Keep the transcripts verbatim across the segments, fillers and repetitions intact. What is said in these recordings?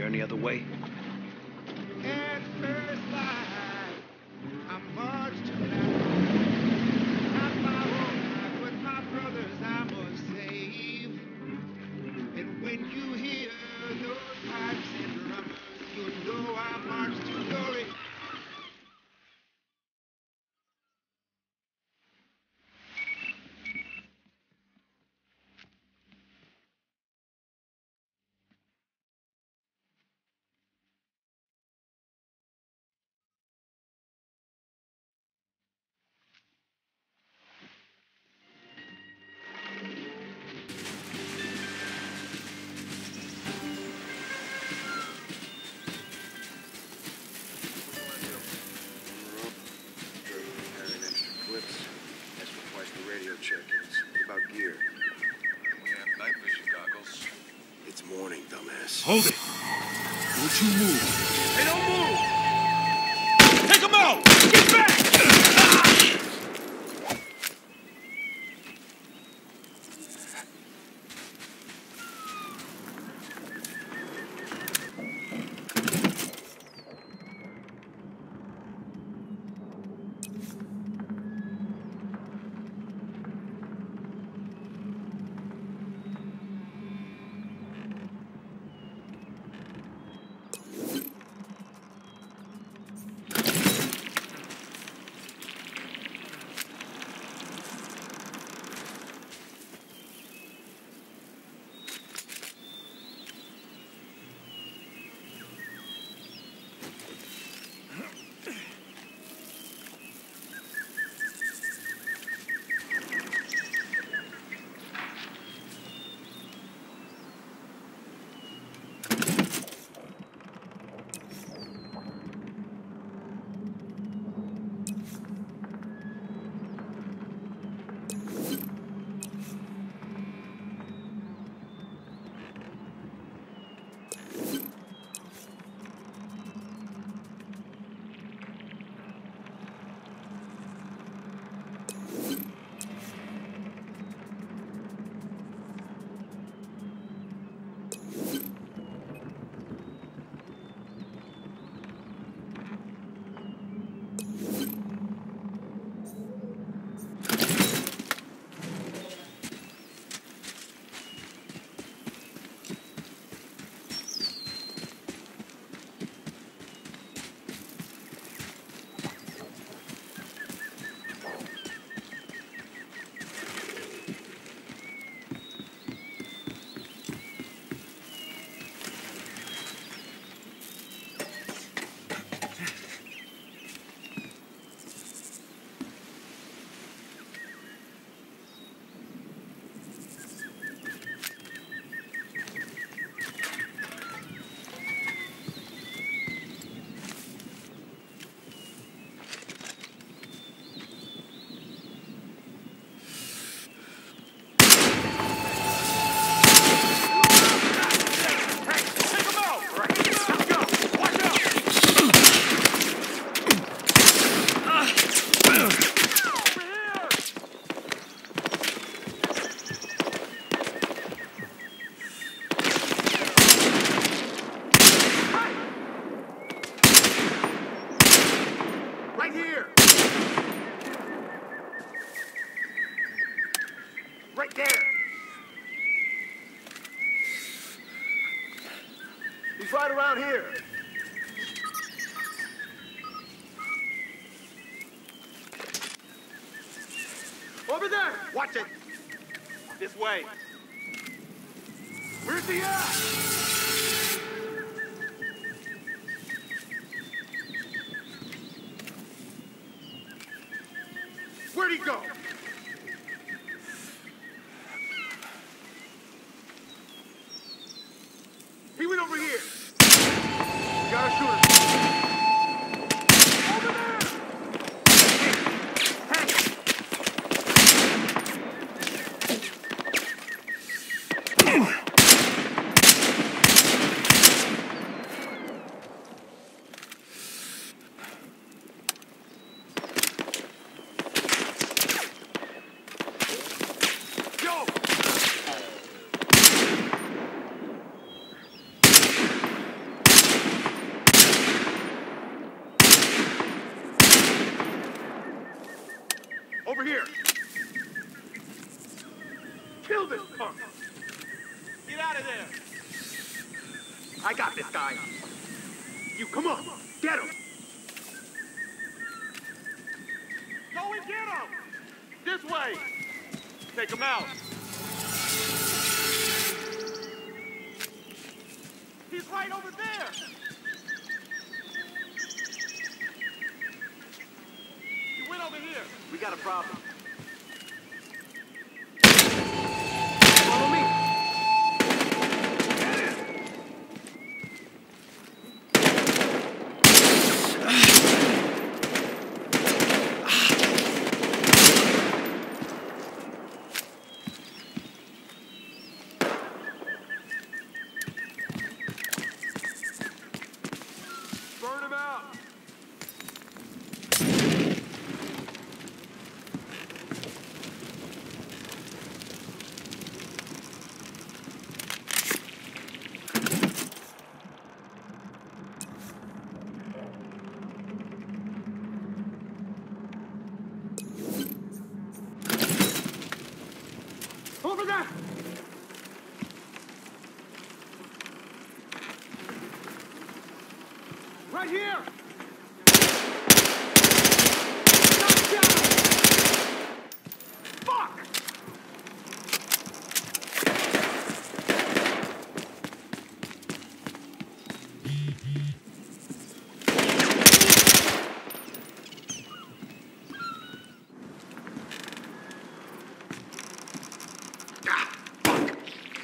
there any other way? At first light, I marched to not my own life, but my brother's I must save. And when you hear those pipes and drummers, you know I march to glory. Hold it! Don't you move! Hey, don't move! Take him out! Get back! Ah! Right there! He's right around here. Over there! Watch it! This way. Where's he at? Where'd he go? He went over here. You gotta shoot him. Over there! Hang it! Over here! Kill this punk! Get out of there! I got this guy! You, come on! Get him! Go and get him! This way! Take him out! He's right over there! You went over here! We got a problem. Burn him out! Over there! Right here! Knock down! Fuck! Ah, fuck!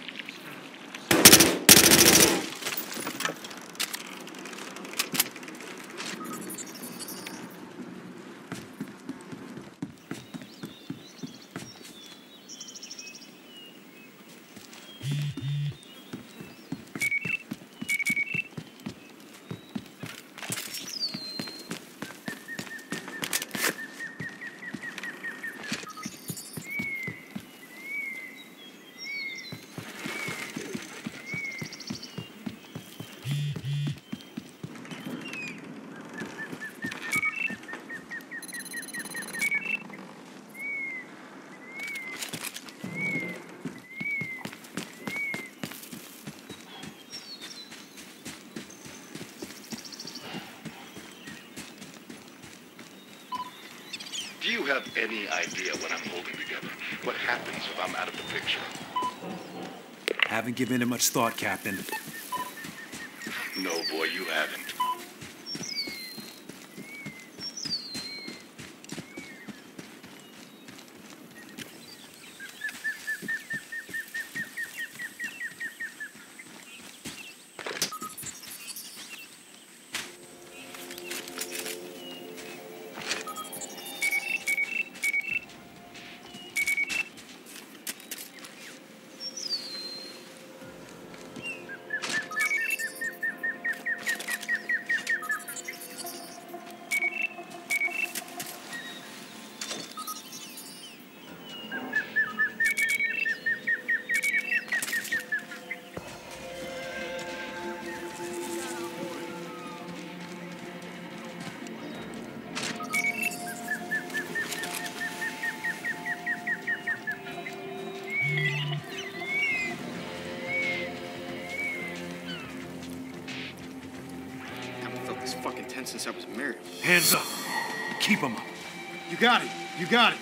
Do you have any idea what I'm holding together? What happens if I'm out of the picture? Haven't given it much thought, Captain. No, boy, you haven't. Fucking tense since I was married. Hands up. Keep 'em up. You got it. You got it.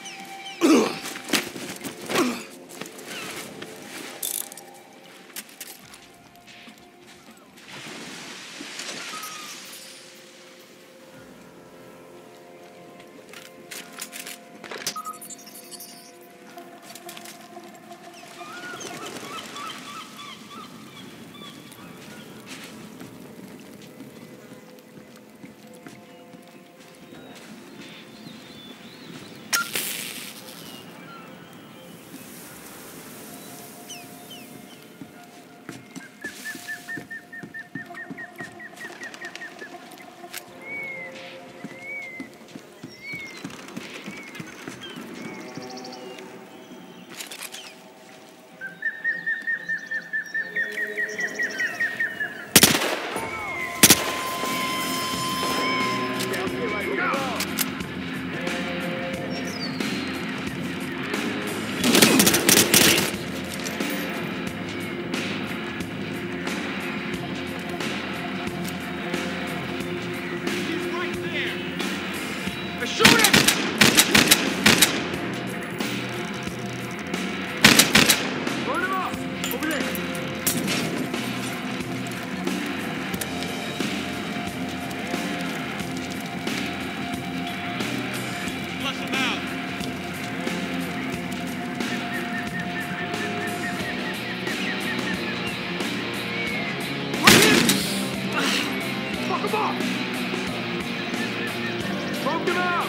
off! Smoke him out!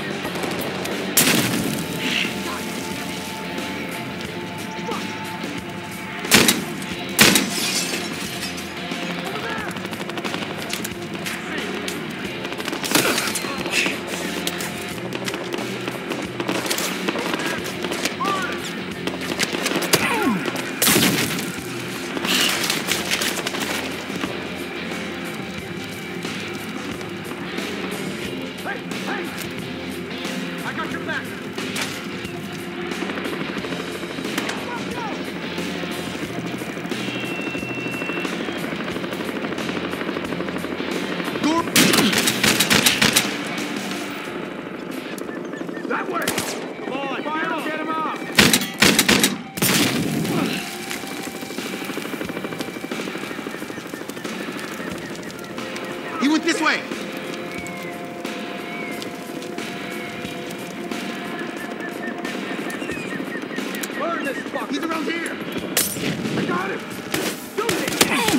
That way! Come on, fire will get him out! He went this way! Burn this fucker! He's around here! I got him! Shoot it!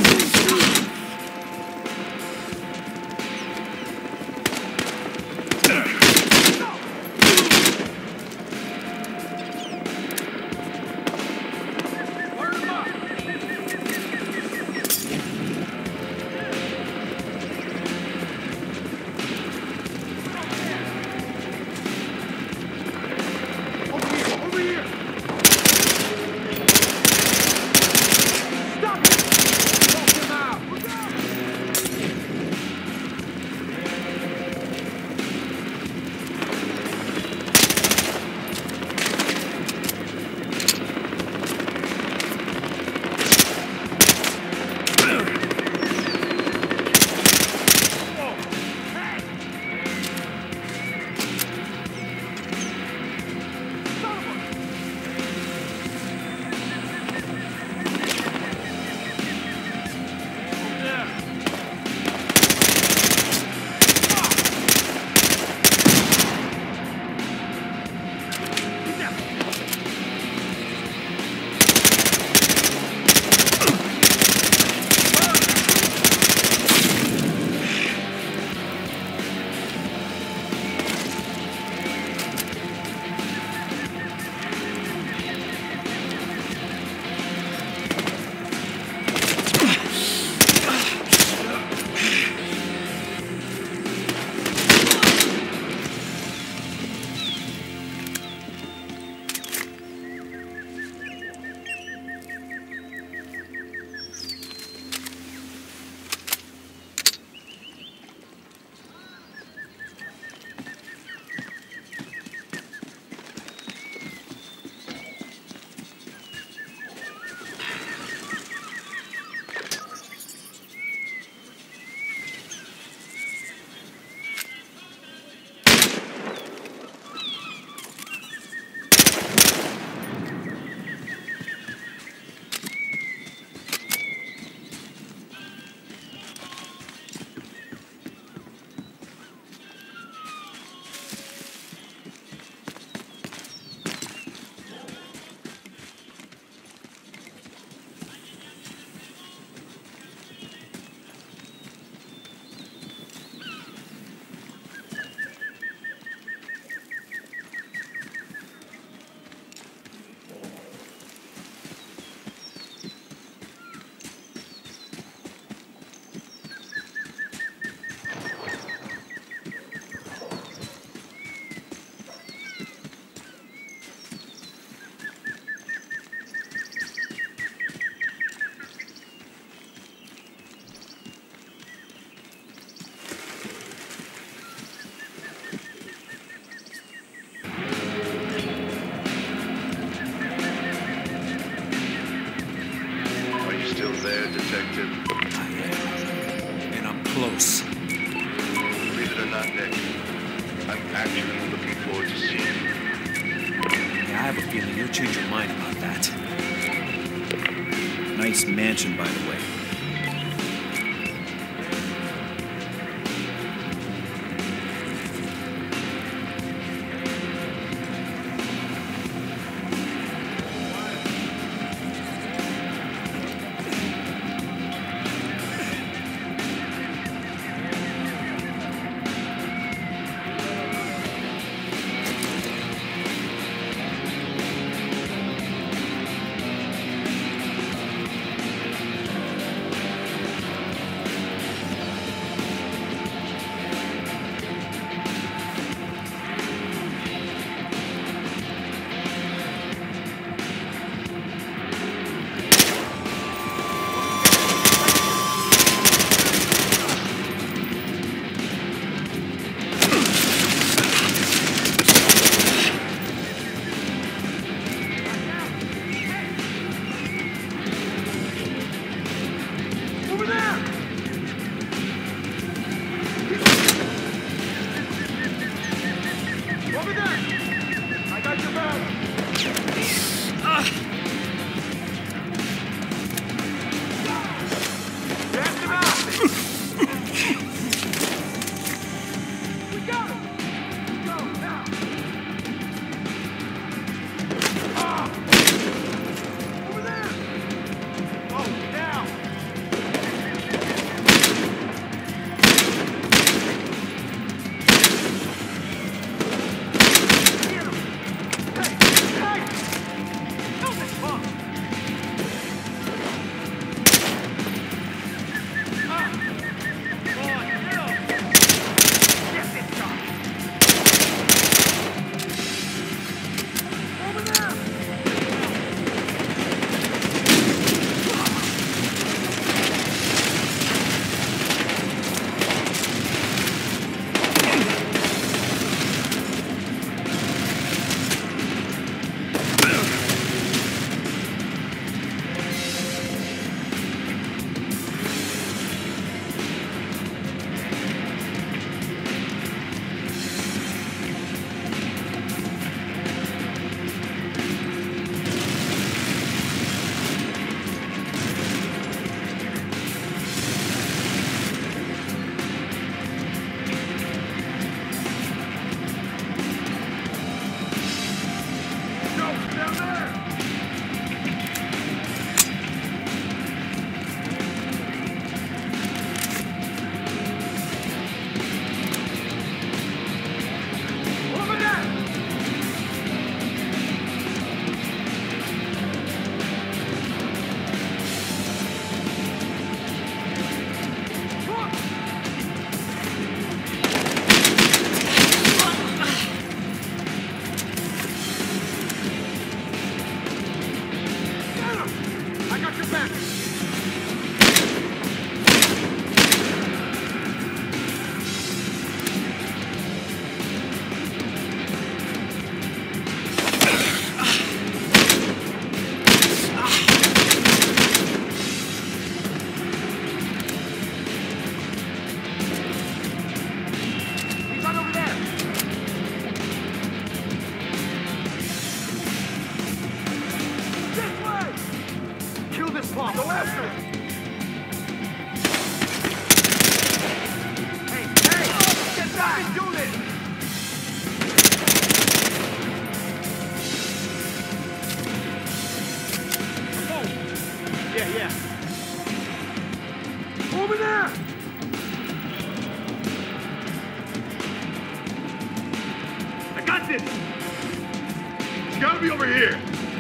Detective. I am. And I'm close. Believe it or not, Nick, I'm actually looking forward to seeing you. Yeah, I have a feeling you'll change your mind about that. Nice mansion, by the way. back! Do this! Yeah, yeah. Over there! I got this! It's gotta be over here.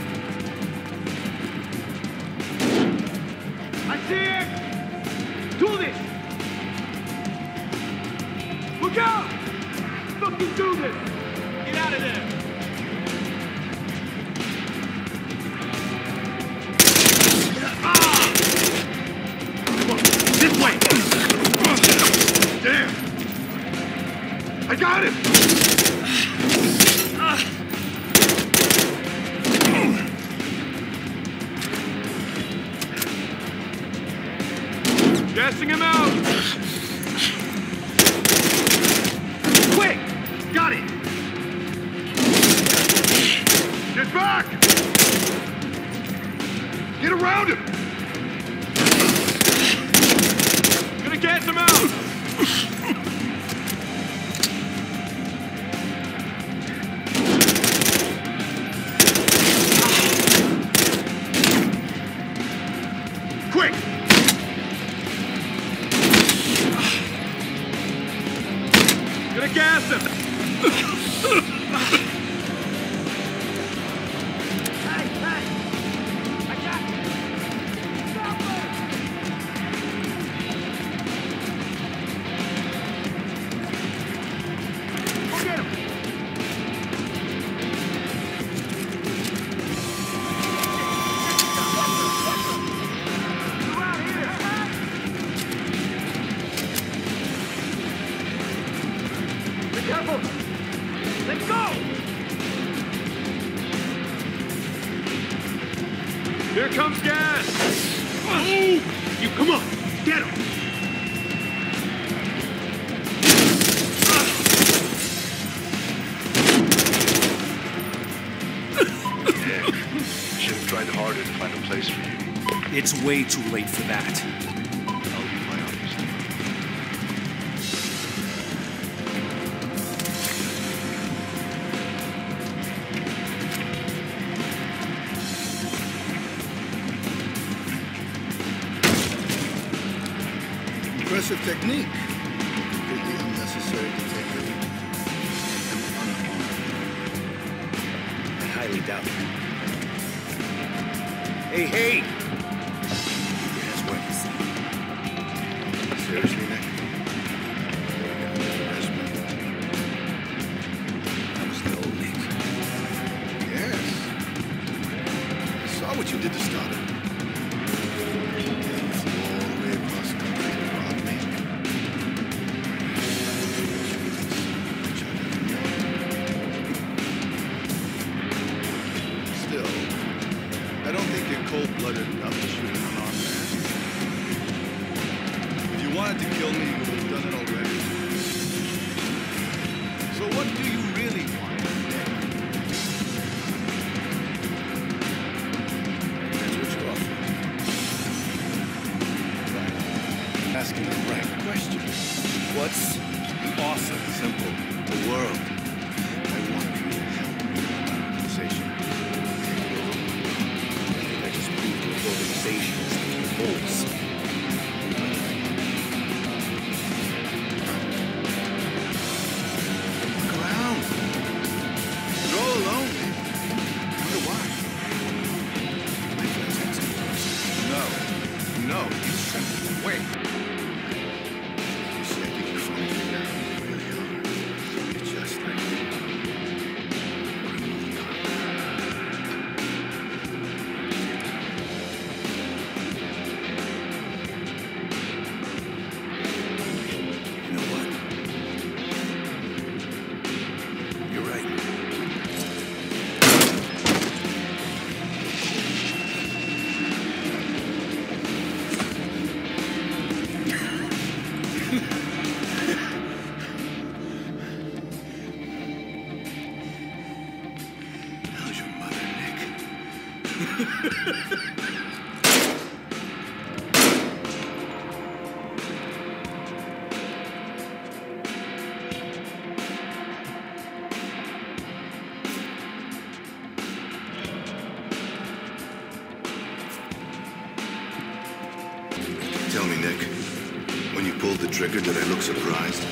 I see it! Do this! Look out! Fucking do this! Get out of there! Ah! Come on, this way! Damn! I got him! Gassing him out! Quick! Got it! Get back! Get around him! Gonna gas him out! Quick! Gonna gas him! Hey, hey! I got you! Stop it! Go get him! He's around here! Be careful! Let's go! Here comes gas! Oh! You come on! Get him! Heck, should have tried harder to find a place for you. It's way too late for that. I'll be my honest. Impressive technique. Completely unnecessary to take her unarmed. I highly doubt it. Hey, hey! Yes, what you see. Seriously, Nick? That was the old Nick. Yes. I saw what you did to start it. All the way across the country to rob me. Still, I don't think you're cold-blooded enough to shoot an unarmed man. If you wanted to kill me, you would have done it already. So what do you really want, Nick? That's what you're offering. Right. Asking the right question. What's the offer? Simple. The world. I want you to help me with my organization. I just proved your organization is the revolts. Look around. You're all alone. Wonder why? My friends had some person. No. No. You sent them away. You see, I think you're funny. You really are. You're just like me. You know what? You're right. How's your mother, Nick? Nick? When you pulled the trigger, did I look surprised?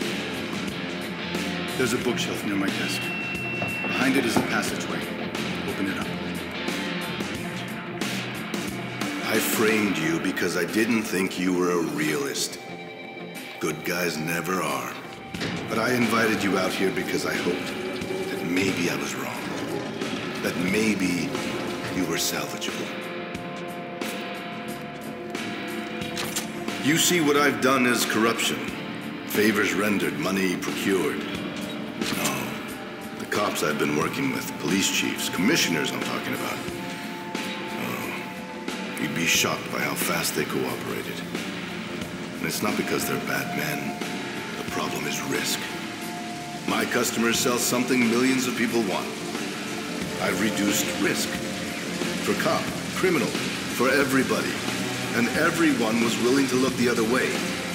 There's a bookshelf near my desk. Behind it is a passageway. Open it up. I framed you because I didn't think you were a realist. Good guys never are. But I invited you out here because I hoped that maybe I was wrong. That maybe you were salvageable. You see what I've done as corruption. Favors rendered, money procured. No. The cops I've been working with, police chiefs, commissioners I'm talking about. Oh. You'd be shocked by how fast they cooperated. And it's not because they're bad men. The problem is risk. My customers sell something millions of people want. I've reduced risk. For cop, criminal, for everybody. And everyone was willing to look the other way.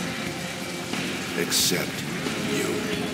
Except you.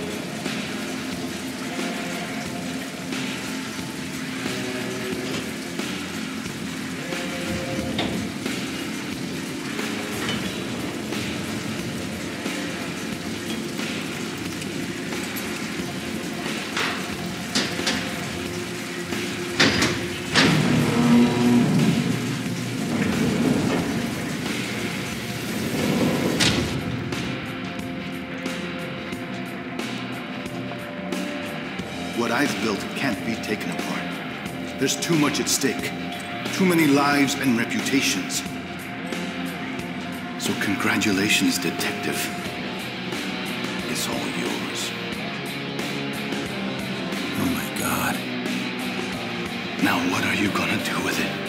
What I've built can't be taken apart. There's too much at stake. Too many lives and reputations. So congratulations, detective. It's all yours. Oh my God. Now what are you gonna do with it?